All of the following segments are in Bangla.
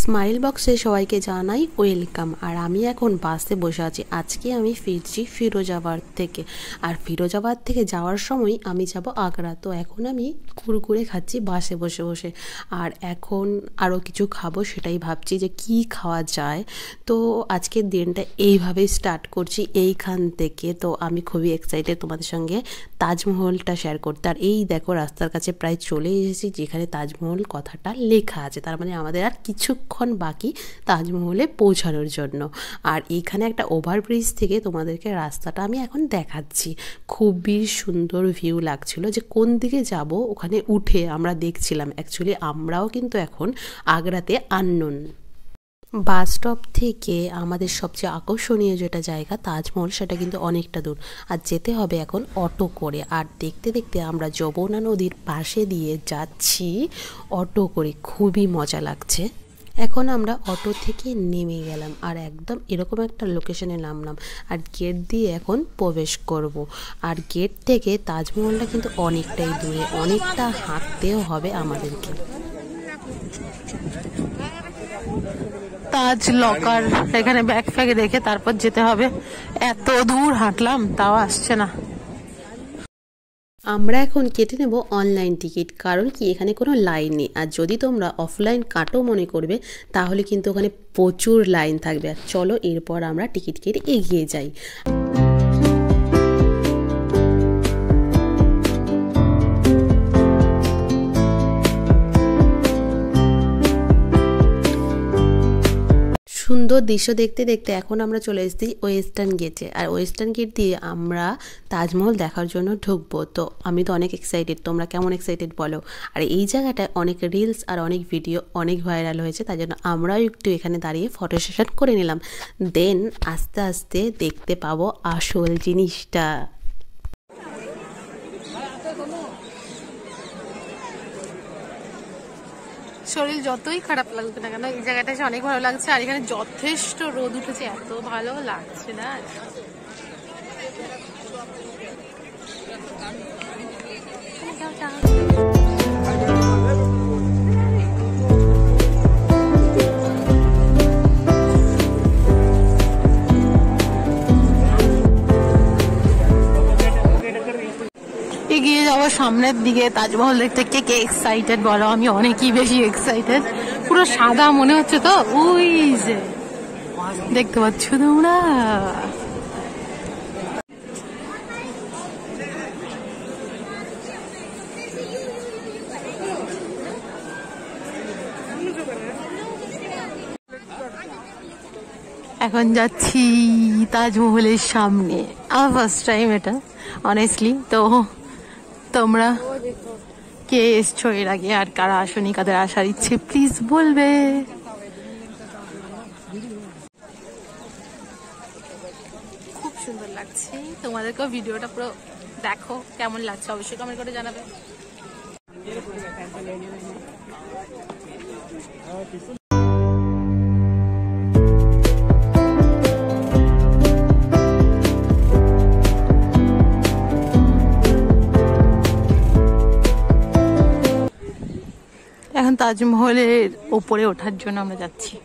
স্মাইল বক্সে সবাইকে জানাই ওয়েলকাম। আর আমি এখন বাসে বসে আছি। আজকে আমি ফিরছি ফিরোজাবাদ থেকে। আর ফিরোজাবাদ থেকে যাওয়ার সময় আমি যাব আগ্রা। তো এখন আমি কুরকুরে খাচ্ছি বাসে বসে বসে। আর এখন আরও কিছু খাবো, সেটাই ভাবছি যে কি খাওয়া যায়। তো আজকের দিনটা এইভাবেই স্টার্ট করছি এইখান থেকে। তো আমি খুবই এক্সাইটেড তোমাদের সঙ্গে তাজমহলটা শেয়ার করতে। আর এই দেখো রাস্তার কাছে প্রায় চলে এসেছি, যেখানে তাজমহল কথাটা লেখা আছে। তার মানে আমাদের আর কিছুক্ষণ বাকি তাজমহলে পৌঁছানোর জন্য। আর এইখানে একটা ওভারব্রিজ থেকে তোমাদেরকে রাস্তাটা আমি এখন দেখাচ্ছি। খুবই সুন্দর ভিউ লাগছিল। যে কোন দিকে যাব ওখানে উঠে আমরা দেখছিলাম। অ্যাকচুয়ালি আমরাও কিন্তু এখন আগ্রাতে আননোন। বাস স্টপ থেকে আমাদের সবচেয়ে আকর্ষণীয় যেটা জায়গা তাজমহল, সেটা কিন্তু অনেকটা দূর। আর যেতে হবে এখন অটো করে। আর দেখতে দেখতে আমরা যমুনা নদীর পাশে দিয়ে যাচ্ছি অটো করে। খুবই মজা লাগছে। এখন আমরা অটো থেকে নেমে গেলাম আর একদম এরকম একটা লোকেশনে নামলাম। আর গেট দিয়ে এখন প্রবেশ করব। আর গেট থেকে তাজমহলটা কিন্তু অনেকটাই দূরে, অনেকটা হাঁটতেও হবে আমাদেরকে। তাজ লকার এখানে ব্যাগ ফ্যাগ রেখে তারপর যেতে হবে। এত দূর হাঁটলাম তাও আসছে না। আমরা এখন কেটে নেব অনলাইন টিকিট, কারণ কি এখানে কোনো লাইন নেই। আর যদি তোমরা অফলাইন কাটো মনে করবে তাহলে কিন্তু ওখানে প্রচুর লাইন থাকবে। আর চলো এরপর আমরা টিকিট কেটে এগিয়ে যাই। সুন্দর দৃশ্য দেখতে দেখতে এখন আমরা চলে এসেছি ওয়েস্টার্ন গেটে। আর ওয়েস্টার্ন গেট দিয়ে আমরা তাজমহল দেখার জন্য ঢুকবো। তো আমি তো অনেক এক্সাইটেড, তোমরা কেমন এক্সাইটেড বলো। আর এই জায়গাটায় অনেক রিলস আর অনেক ভিডিও অনেক ভাইরাল হয়েছে, তাই জন্য আমরাও একটু এখানে দাঁড়িয়ে ফটো সেশন করে নিলাম। দেন আস্তে আস্তে দেখতে পাবো আসল জিনিসটা। শরীর যতই খারাপ লাগবে না কেন, এই জায়গাটা এসে অনেক ভালো লাগছে। আর এখানে যথেষ্ট রোদ উঠেছে, এত ভালো লাগছে না। এগিয়ে যাবো সামনের দিকে তাজমহল দেখতে। কে কে এক্সাইটেড বলো? আমি অনেকই বেশি এক্সাইটেড। পুরো সাদা মনে হচ্ছে তো, ওই যে দেখতে পাচ্ছ তোমরা। এখন যাচ্ছি তাজমহলের সামনে। আমার ফার্স্ট টাইম এটা অনেস্টলি। তো তোমরা কে এসছো এর আগে, আর কারা আসনি, কাদের আসার ইচ্ছে প্লিজ বলবে। খুব সুন্দর লাগছে। তোমাদেরকেও ভিডিওটা পুরো দেখো, কেমন লাগছে অবশ্যই কমেন্ট করে জানাবে। এখন তাজমহলের ওপরে ওঠার জন্য আমরা যাচ্ছি।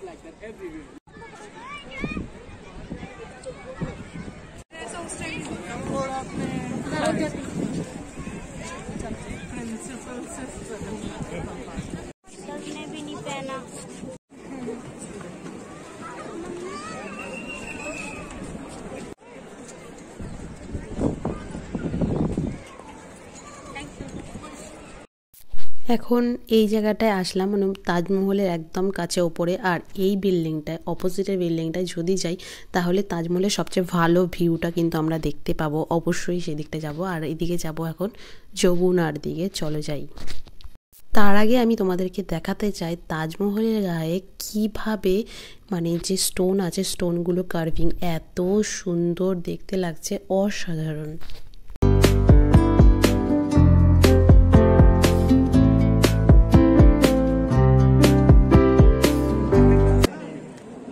এখন এই জায়গাটায় আসলাম, মানে তাজমহলের একদম কাছে ওপরে। আর এই বিল্ডিংটায়, অপোজিটের বিল্ডিংটায় যদি যাই তাহলে তাজমহলের সবচেয়ে ভালো ভিউটা কিন্তু আমরা দেখতে পাবো। অবশ্যই সেদিকটা যাব। আর এদিকে যাব এখন যমুনার দিকে। চলো যাই। তার আগে আমি তোমাদেরকে দেখাতে চাই তাজমহলের গায়ে কিভাবে মানে যে স্টোন আছে, স্টোনগুলো কার্ভিং এত সুন্দর দেখতে লাগছে, অসাধারণ।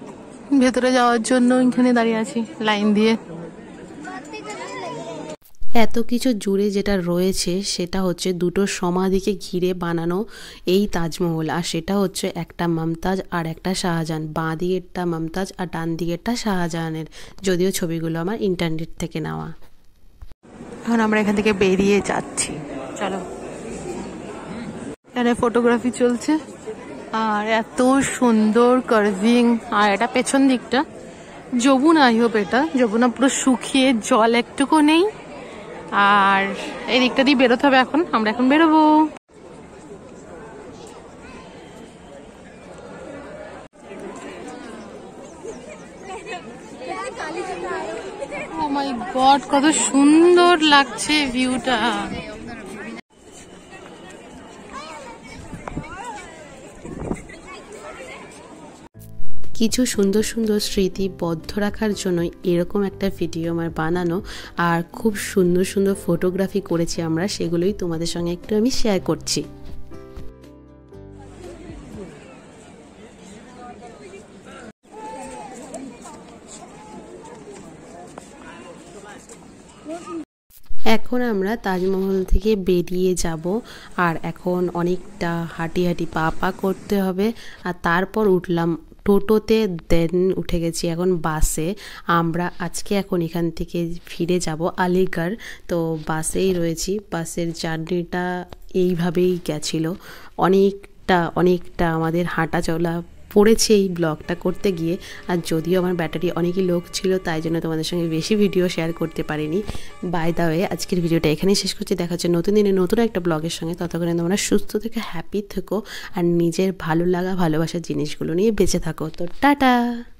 ভেতরে যাওয়ার জন্য এখানে দাঁড়িয়ে আছি লাইন দিয়ে। এত কিছু জুড়ে যেটা রয়েছে সেটা হচ্ছে দুটো সমাধিকে ঘিরে বানানো এই তাজমহল। আর সেটা হচ্ছে একটা মমতাজ আর একটা শাহজাহান, বাঁ দিকেরটা মমতাজ আর ডান দিকেরটা শাহজাহানের, যদিও ছবিগুলো আমার ইন্টারনেট থেকে নেওয়া। এখন আমরা এখান থেকে বেরিয়ে যাচ্ছি, চলো। এখানে ফটোগ্রাফি চলছে আর এত সুন্দর কার্ভিং। আর এটা পেছন দিকটা যমুনা, আই হোপ এটা যমুনা পুরো শুকিয়ে জল একটুকু নেই। আর এই দিকটা দিয়ে বেরোতে হবে এখন, আমরা এখন বেরোবো। ও মাই গড, কত সুন্দর লাগছে ভিউটা। কিছু সুন্দর সুন্দর স্মৃতি বদ্ধ রাখার জন্যই এরকম একটা ভিডিও আমার বানানো। আর খুব সুন্দর সুন্দর ফটোগ্রাফি করেছি আমরা, সেগুলোই তোমাদের সঙ্গে একটু আমি শেয়ার করছি। এখন আমরা তাজমহল থেকে বেরিয়ে যাব। আর এখন অনেকটা হাঁটি হাঁটি পা পা করতে হবে। আর তারপর উঠলাম টোটোতে, দেন উঠে গেছি এখন বাসে। আমরা আজকে এখন এখান থেকে ফিরে যাব আলিগড়, তো বাসেই রয়েছি। বাসের জার্নিটা এইভাবেই গেছিলো, অনেকটা আমাদের হাঁটা চলা পড়েছে এই ব্লগটা করতে গিয়ে। আর যদিও আমার ব্যাটারি অনেকই লোক ছিল, তাই জন্য তোমাদের সঙ্গে বেশি ভিডিও শেয়ার করতে পারিনি। বাই দ্য ওয়ে, আজকের ভিডিওটা এখানেই শেষ করছি। দেখা হচ্ছে নতুন দিনে নতুন একটা ব্লগের সঙ্গে। ততক্ষণে তোমরা সুস্থ থেকে হ্যাপি থেকো আর নিজের ভালো লাগা ভালোবাসার জিনিসগুলো নিয়ে বেঁচে থাকো। তো টাটা।